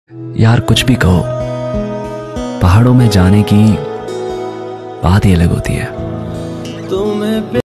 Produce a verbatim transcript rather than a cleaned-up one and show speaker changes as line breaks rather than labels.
यार कुछ भी कहो, पहाड़ों में जाने की बात ही अलग होती है। तुम्हें